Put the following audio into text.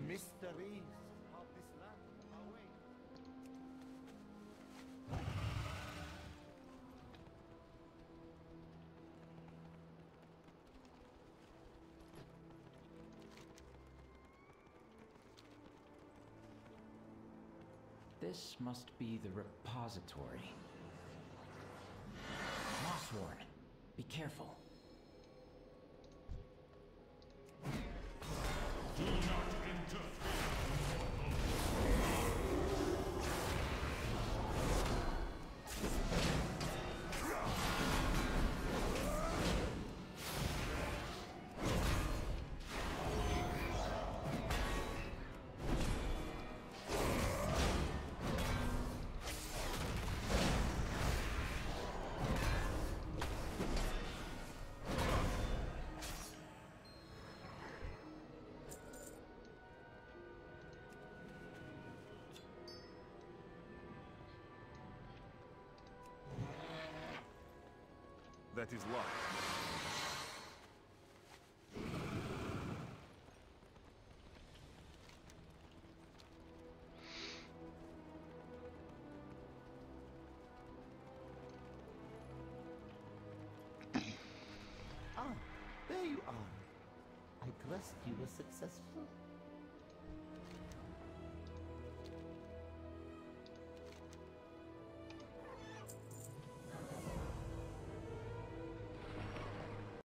mysteries of this land await. This must be the repository. Mossworn, be careful. Do not interfere. That is locked. Ah, there you are. I trust you were successful.